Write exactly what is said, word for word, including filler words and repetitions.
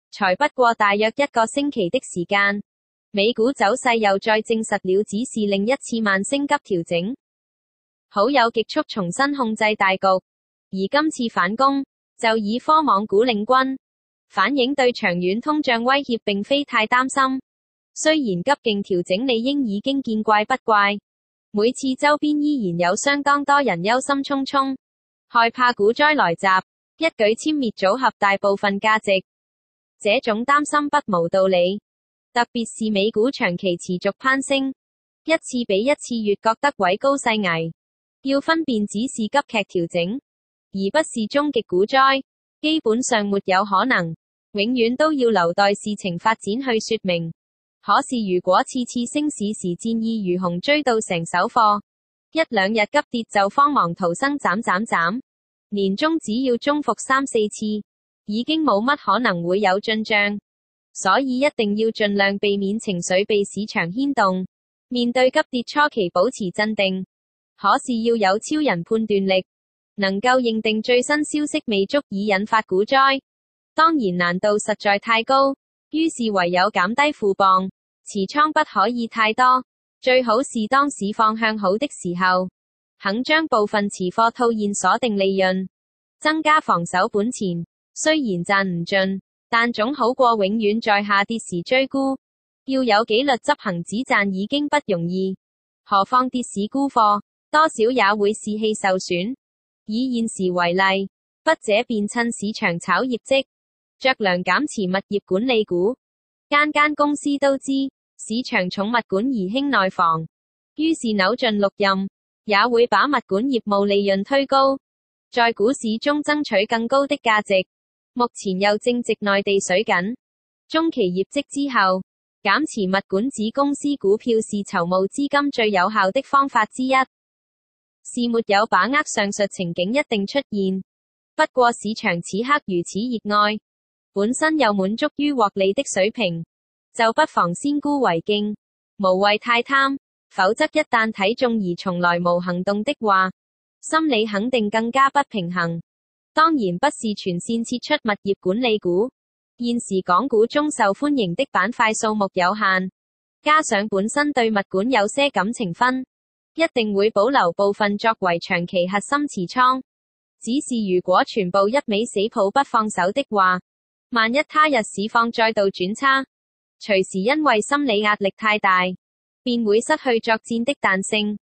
才不過大約一個星期的時間，美股走勢又再證實了只是另一次慢升急調整，好友極速重新控制大局，而今次反攻就以科網股領軍，反映對長遠通脹威脅並非太擔心。雖然急勁調整理應已經見怪不怪，每次周邊依然有相當多人憂心忡忡，害怕股災來襲，一舉殲滅組合大部分價值。這種擔心不無道理，特別是美股長期持續攀升，一次比一次越覺得位高勢危，要分辨只是急劇調整，而不是終極股災，基本上沒有可能，永遠都要留待事情發展去說明。可是如果次次升市時戰意如虹追到成手貨，一兩日急跌就慌忙逃生斬斬斬，年終只要中伏三四次，已經冇乜可能會有進賬，所以一定要盡量避免情緒被市場牽動，面對急跌初期保持鎮定，可是要有超人判斷力，能夠認定最新消息未足以引發股災，當然難度實在太高，於是唯有減低負磅，持倉不可以太多，最好是當市況向好的時候，肯將部分持貨套現鎖定利潤，增加防守本錢。雖然賺唔盡，但總好過永遠在下跌時追沽。要有紀律執行止賺已經不容易，何況跌市沽貨，多少也會士氣受損。以現時為例，筆者便趁市場炒業績，酌量減持物業管理股。間間公司都知，市場寵物管而興內房，於是扭盡六壬，也會把物管業務利潤推高，在股市中爭取更高的價值。目前又正值內地水緊，中期業績之後，減持物管子公司股票是籌募資金最有效的方法之一。是沒有把握上述情景一定出現，不過市場此刻如此熱愛，本身又滿足於獲利的水平，就不妨先沽為敬，無謂太貪，否則一旦睇中而從來無行動的話，心理肯定更加不平衡。當然不是全線撤出物業管理股，現時港股中受歡迎的板塊數目有限，加上本身對物管有些感情分，一定會保留部分作為長期核心持倉。只是如果全部一味死抱不放手的話，萬一他日市況再度轉差，隨時因為心理壓力太大，便會失去作戰的彈性。